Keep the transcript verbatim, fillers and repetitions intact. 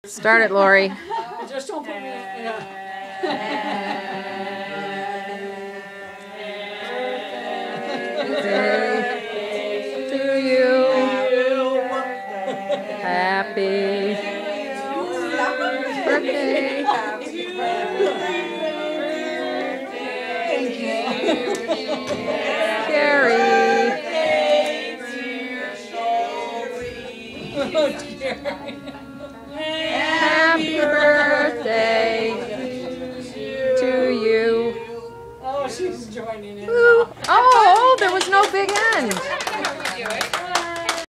Start it, Lori. Just don't put me in. Yeah.